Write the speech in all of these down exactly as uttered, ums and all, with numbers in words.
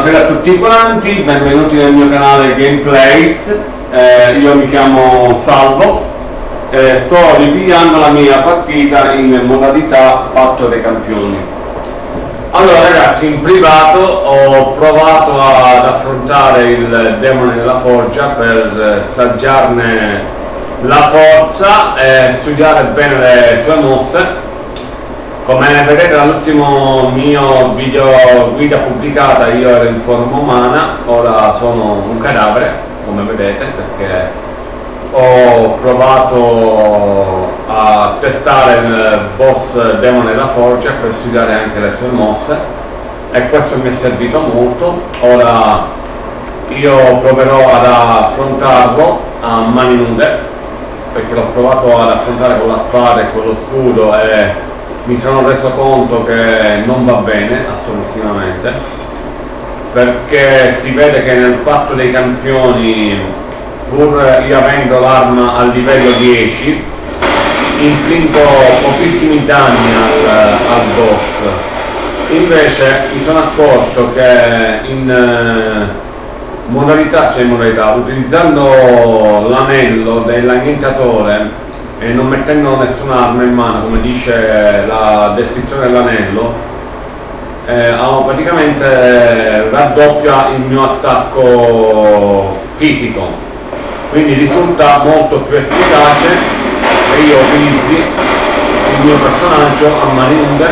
Buonasera a tutti quanti, benvenuti nel mio canale Gameplays. Eh, io mi chiamo Salvo e sto ripigliando la mia partita in modalità patto dei campioni. Allora ragazzi, in privato ho provato ad affrontare il demone della forgia per saggiarne la forza e studiare bene le sue mosse. Come vedete dall'ultimo mio video guida pubblicata io ero in forma umana, ora sono un cadavere, come vedete, perché ho provato a testare il boss demone della forgia per studiare anche le sue mosse e questo mi è servito molto. Ora io proverò ad affrontarlo a mani nude, perché l'ho provato ad affrontare con la spada e con lo scudo e mi sono reso conto che non va bene assolutissimamente, perché si vede che nel patto dei campioni, pur io avendo l'arma al livello dieci, infliggo pochissimi danni al, al boss. Invece mi sono accorto che in eh, modalità, cioè in modalità, utilizzando l'anello dell'annientatore e non mettendo nessun'arma in mano, come dice la descrizione dell'anello, eh, praticamente raddoppia il mio attacco fisico, quindi risulta molto più efficace che io utilizzi il mio personaggio a mani nude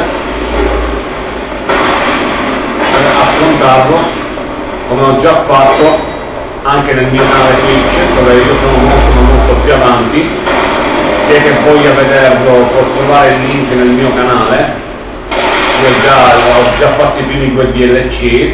per affrontarlo, come ho già fatto anche nel mio canale Twitch, dove io sono molto molto più avanti. Chi è che voglia vederlo può trovare il link nel mio canale. Io già ho già fatto i primi due D L C,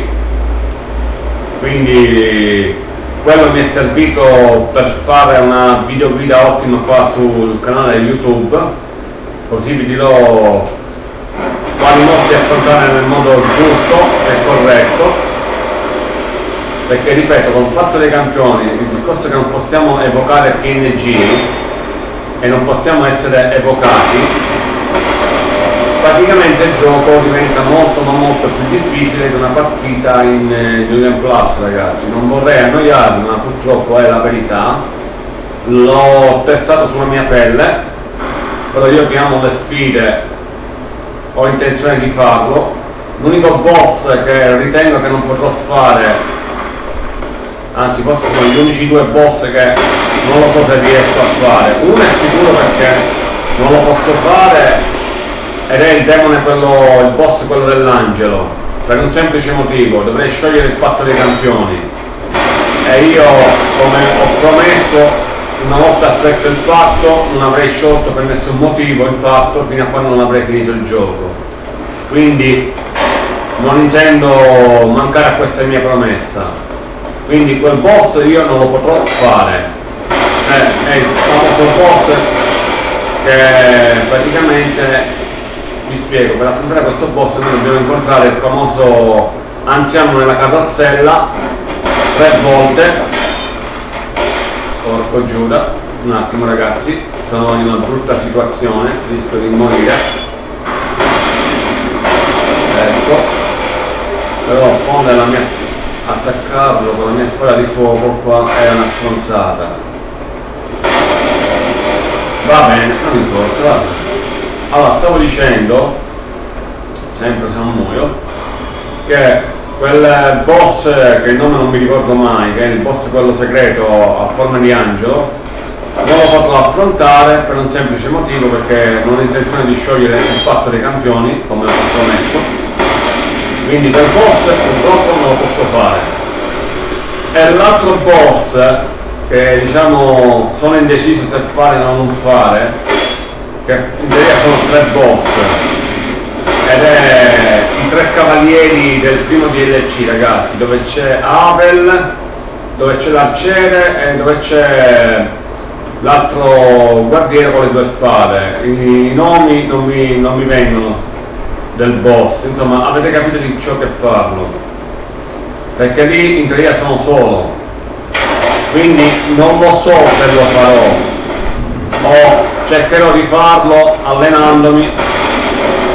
quindi quello mi è servito per fare una video guida ottima qua sul canale YouTube, così vi dirò quali mosse affrontare nel modo giusto e corretto, perché ripeto, con il patto dei campioni il discorso è che non possiamo evocare P N G e non possiamo essere evocati, praticamente il gioco diventa molto ma molto più difficile di una partita in eh, New Game Plus, ragazzi. Non vorrei annoiarvi, ma purtroppo è la verità, l'ho testato sulla mia pelle, però io che amo le sfide ho intenzione di farlo. L'unico boss che ritengo che non potrò fare, anzi forse sono gli unici due boss che non lo so se riesco a fare, uno è sicuro perché non lo posso fare ed è il demone, quello, il boss quello dell'angelo, per un semplice motivo: dovrei sciogliere il patto dei campioni e io, come ho promesso, una volta stretto il patto non avrei sciolto per nessun motivo il patto fino a quando non avrei finito il gioco, quindi non intendo mancare a questa mia promessa. Quindi quel boss io non lo potrò fare, è, è il famoso boss che praticamente, vi spiego, per affrontare questo boss noi dobbiamo incontrare il famoso anziano nella carrozzella tre volte. Porco Giuda, un attimo ragazzi, sono in una brutta situazione, rischio di morire, ecco, però fonda la mia, attaccarlo con la mia spada di fuoco qua è una stronzata. Va bene, non importa, va bene. Allora, stavo dicendo, sempre se non muoio, che quel boss, che il nome non mi ricordo mai, che è il boss quello segreto a forma di angelo, non lo potrò affrontare per un semplice motivo, perché non ho intenzione di sciogliere il patto dei campioni, come ho promesso. Quindi quel boss purtroppo non lo posso fare. E l'altro boss, che diciamo sono indeciso se fare o non fare, che in teoria sono tre boss, ed è i tre cavalieri del primo D L C, ragazzi, dove c'è Abel, dove c'è l'arciere e dove c'è l'altro guerriero con le due spade. I nomi non mi, non mi vengono del boss, insomma avete capito di ciò che parlo, perché lì in teoria sono solo, quindi non lo so se lo farò, o cercherò di farlo allenandomi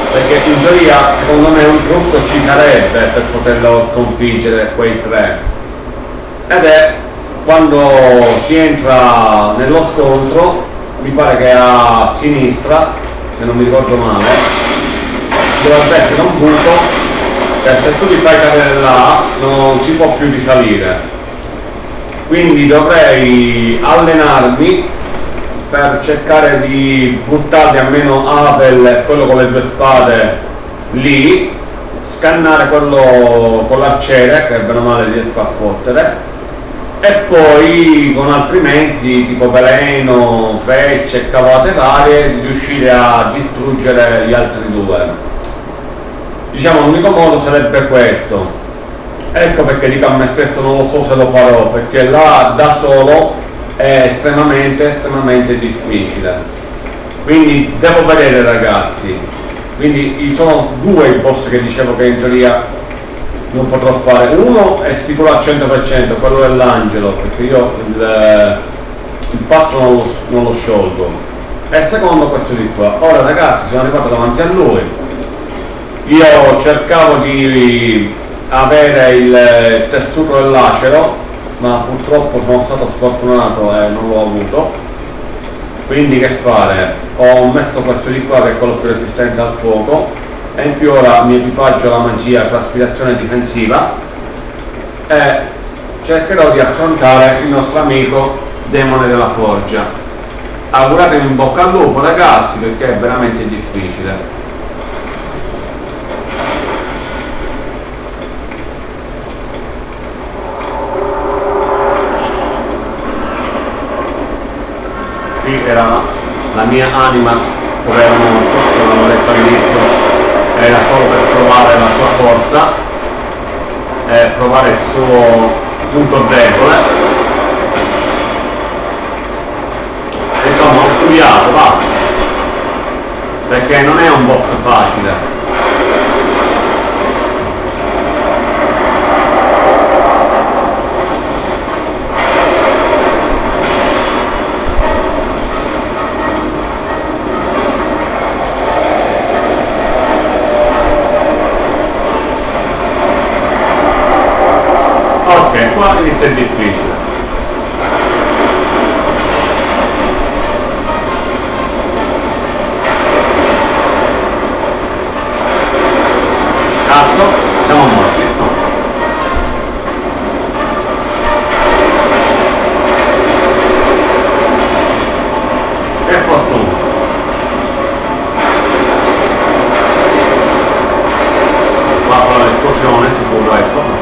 perché in teoria secondo me un trucco ci sarebbe per poterlo sconfiggere quei tre, ed è quando si entra nello scontro, mi pare che a sinistra, se non mi ricordo male, dovrebbe essere un buco che se tu ti fai cadere là non si può più risalire, quindi dovrei allenarmi per cercare di buttarli almeno Abel, quello con le due spade lì, scannare quello con l'arciere che bene o male riesco a fottere, e poi con altri mezzi tipo veleno, frecce e cavate varie riuscire a distruggere gli altri due. Diciamo l'unico modo sarebbe questo, ecco perché dico a me stesso non lo so se lo farò, perché là da solo è estremamente estremamente difficile, quindi devo vedere ragazzi. Quindi ci sono due i boss che dicevo che in teoria non potrò fare. Uno è sicuro al cento per cento, quello dell'angelo, perché io il, il patto non lo, non lo sciolgo, e il secondo questo di qua. Ora ragazzi sono arrivato davanti a lui, io cercavo di avere il tessuto dell'acero ma purtroppo sono stato sfortunato e non l'ho avuto, quindi che fare? Ho messo questo di qua che è quello più resistente al fuoco, e in più ora mi equipaggio la magia traspirazione difensiva e cercherò di affrontare il nostro amico demone della forgia. Auguratemi in bocca al lupo ragazzi, perché è veramente difficile. Era la mia anima dove era morto, che l'avevo detto all'inizio, era solo per provare la sua forza e provare il suo punto debole, e insomma ho studiato, va, perché non è un boss facile. Qua inizia il difficile. Cazzo, siamo morti. No. Che fortuna. Qua con l'esplosione sicuro, ecco.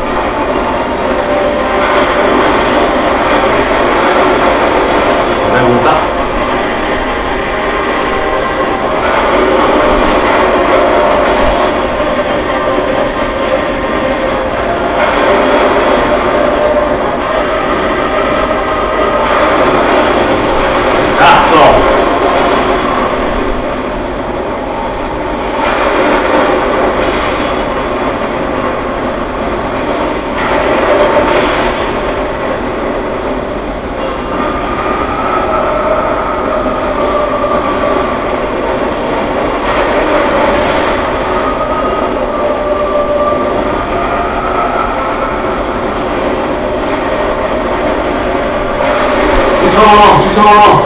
Ci sono,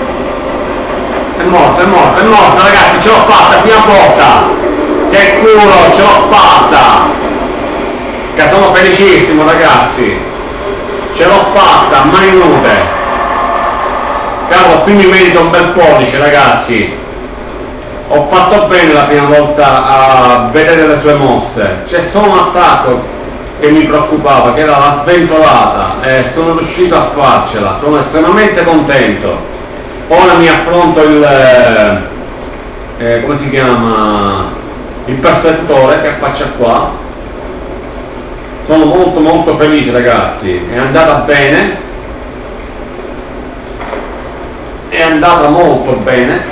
è morto, è morto, è morto ragazzi, ce l'ho fatta, prima volta, che culo, ce l'ho fatta, che sono felicissimo ragazzi, ce l'ho fatta, mani nude, cavolo, qui mi merito un bel pollice ragazzi, ho fatto bene la prima volta a vedere le sue mosse, c'è solo un attacco che mi preoccupava, che era la sventolata, e sono riuscito a farcela, sono estremamente contento. Ora mi affronto il eh, come si chiama, il perseguitore, che faccia qua. Sono molto molto felice ragazzi, è andata bene, è andata molto bene.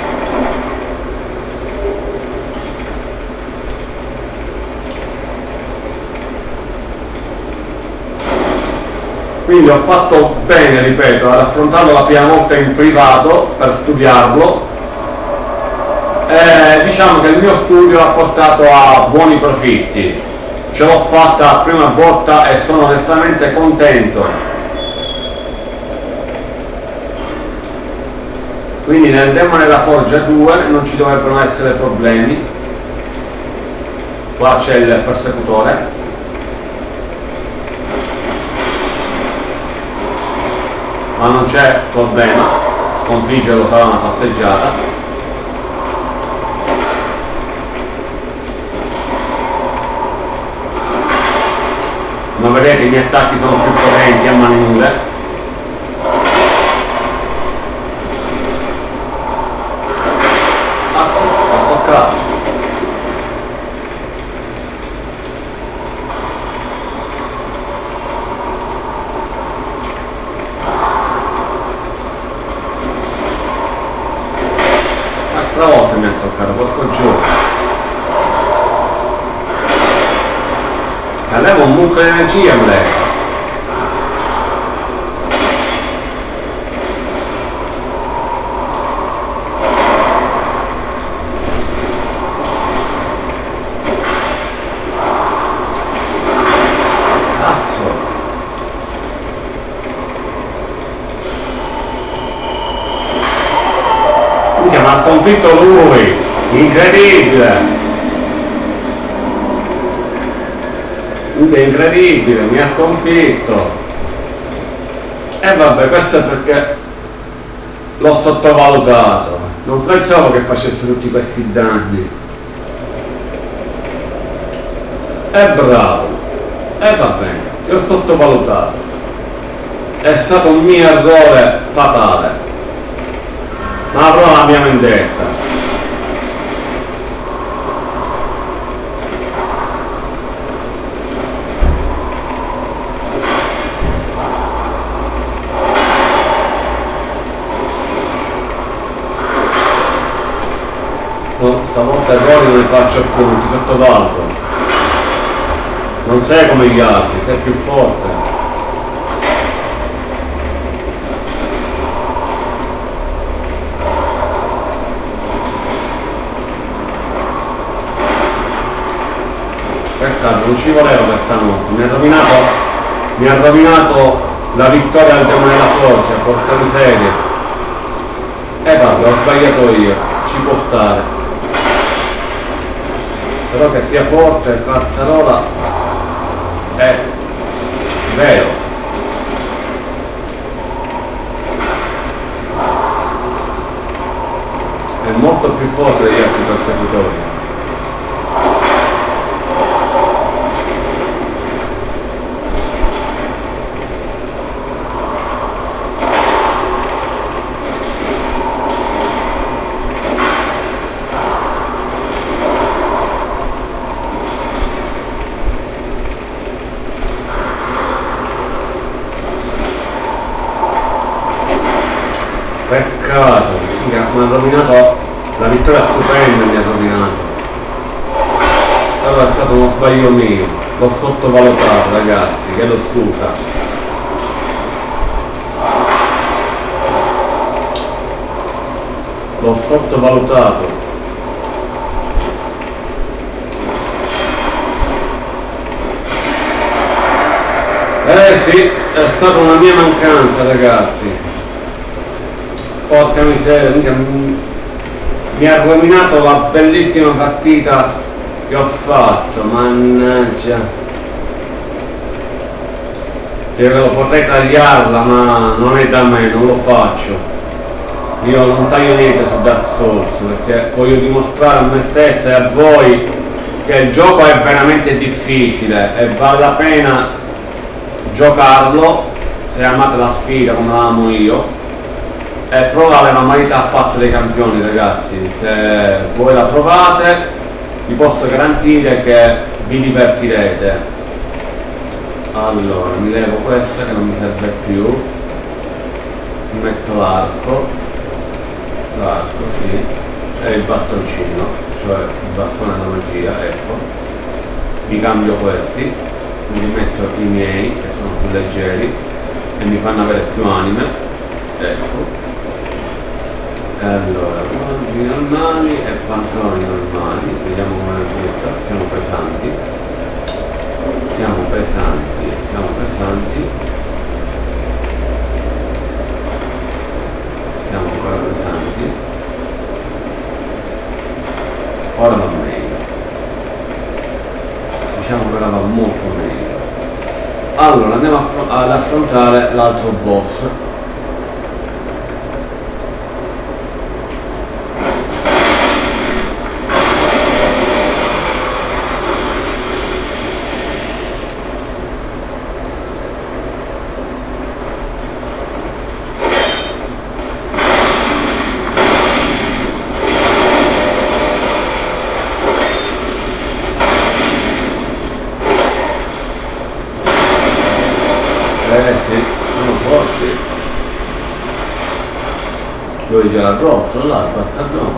Quindi ho fatto bene, ripeto, ad affrontarlo la prima volta in privato per studiarlo, eh, diciamo che il mio studio ha portato a buoni profitti, ce l'ho fatta a prima botta e sono onestamente contento. Quindi nel Demone della Forgia due non ci dovrebbero essere problemi. Qua c'è il persecutore, ma non c'è problema, sconfiggerlo sarà una passeggiata. Ma vedete, i miei attacchi sono più potenti a mani nude. Azzo, ho toccato. Altra volta mi ha toccato, porco giù. Avevo un mucchio di energia, lei. Cazzo. Minchia, ma ha sconfitto lui. Incredibile. È incredibile, mi ha sconfitto. E vabbè, questo è perché l'ho sottovalutato, non pensavo che facesse tutti questi danni. È bravo, e va bene, ti ho sottovalutato, è stato un mio errore fatale, ma avrò la mia vendetta. Stavolta errori non li faccio più, non ti sottovaluto. Non sei come gli altri, sei più forte. Peccato, non ci voleva questa notte, mi ha rovinato, mi ha rovinato la vittoria al Demone della Forgia, porca miseria. E vabbè, ho sbagliato io, ci può stare. Però che sia forte, Cazzarola è vero. È molto più forte degli altri persecutori. Peccato, mi ha rovinato la vittoria stupenda, mi ha rovinato. Allora è stato uno sbaglio mio, l'ho sottovalutato ragazzi, chiedo scusa. L'ho sottovalutato. Eh sì, è stata una mia mancanza ragazzi. Porca miseria, mi, mi ha rovinato la bellissima partita che ho fatto, mannaggia. Che potrei tagliarla, ma non è da me, non lo faccio. Io non taglio niente su Dark Souls, perché voglio dimostrare a me stesso e a voi che il gioco è veramente difficile e vale la pena giocarlo se amate la sfida come la amo io. E provare la modalità a patto dei campioni ragazzi, se voi la provate vi posso garantire che vi divertirete. Allora, mi levo questa che non mi serve più, mi metto l'arco, l'arco sì, e il bastoncino, cioè il bastone della magia, ecco, mi cambio questi, mi metto i miei che sono più leggeri e mi fanno avere più anime, ecco. Allora, guanti normali e pantaloni normali, vediamo come è brutta, siamo pesanti, siamo pesanti, siamo pesanti, siamo ancora pesanti, ora va meglio, diciamo che ora va molto meglio. Allora andiamo ad affrontare l'altro boss. Eh sì, sono forti. Lui gliel'ha rotto là, il bastardone.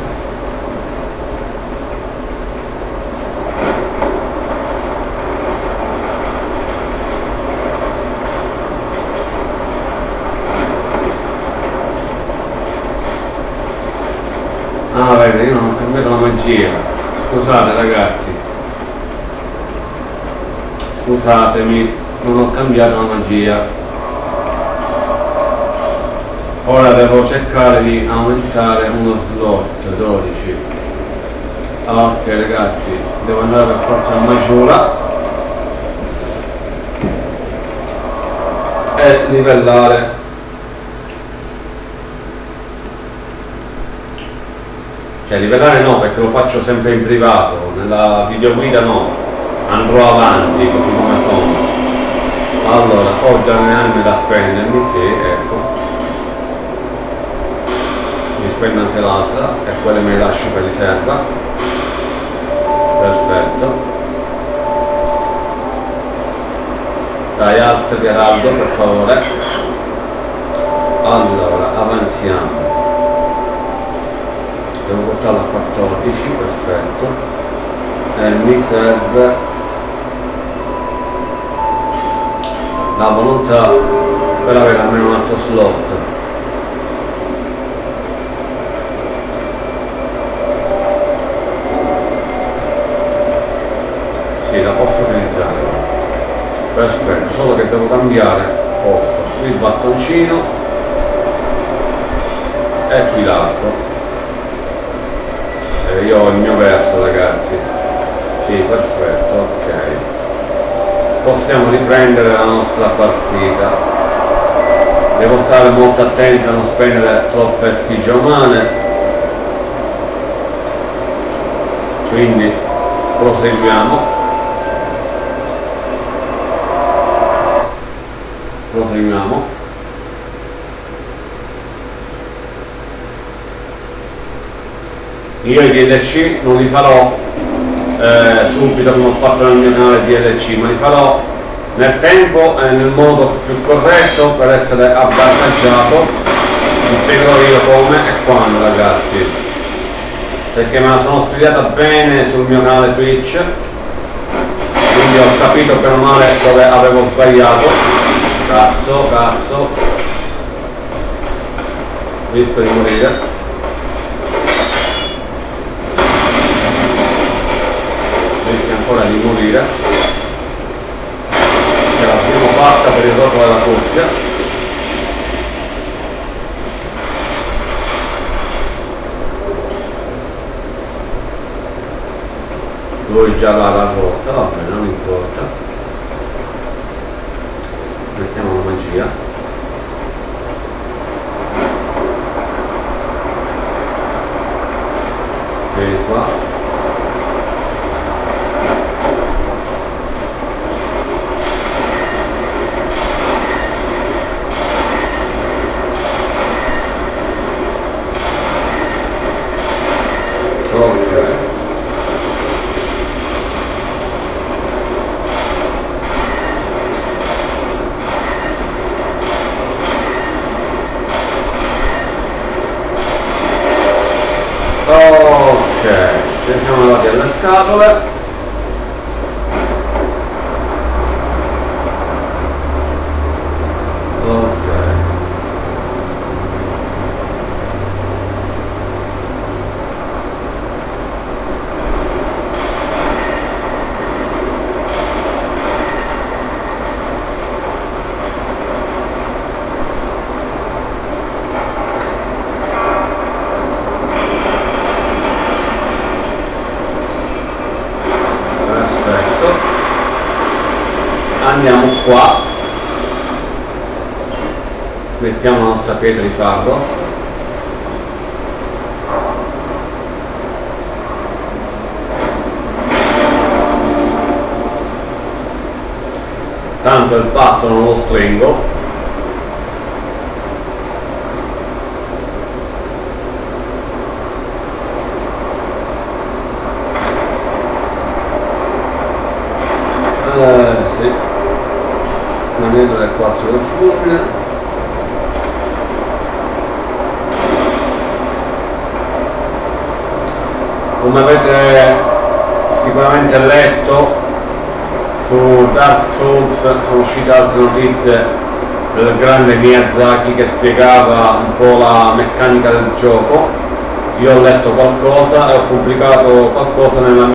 Ah vedi, io non ho cambiato la magia. Scusate ragazzi. Scusatemi. Non ho cambiato la magia. Ora devo cercare di aumentare uno slot dodici. Ok ragazzi, devo andare per forza a Majula e livellare. Cioè livellare no, perché lo faccio sempre in privato, nella videoguida no, andrò avanti così come sono. Allora, ho già le anime da spendermi, sì, ecco. Mi spendo anche l'altra e quelle me le lascio per riserva. Perfetto. Dai, alzati Araldo, per favore. Allora, avanziamo. Devo portarla a quattordici, perfetto. E mi serve la volontà per avere almeno un altro slot. Sì, la posso utilizzare. Perfetto, solo che devo cambiare posto. Qui il bastoncino e qui l'arco. E io ho il mio verso ragazzi. Sì, perfetto, ok. Possiamo riprendere la nostra partita. Devo stare molto attento a non spendere troppe effigie umane, quindi proseguiamo proseguiamo io i D L C non li farò Eh, subito come ho fatto nel mio canale D L C, ma li farò nel tempo e nel modo più corretto per essere avvantaggiato. Vi spiegherò io come e quando ragazzi, perché me la sono studiata bene sul mio canale Twitch, quindi ho capito per male dove avevo sbagliato. Cazzo, cazzo, rischio di morire. Rischia ancora di morire, che l'abbiamo fatta per il rotolo della cuffia. Lui già l'ha rotta, va bene, non importa, mettiamo la magia. Vieni qua. Ok, ci siamo andati alle scatole. Ok. andiamo qua, mettiamo la nostra pietra di Pharros, tanto il patto non lo stringo. Uh, sì, l'anello del quarzo del fulmine, come avete sicuramente letto su Dark Souls sono uscite altre notizie del grande Miyazaki che spiegava un po' la meccanica del gioco. Io ho letto qualcosa e ho pubblicato qualcosa nella mia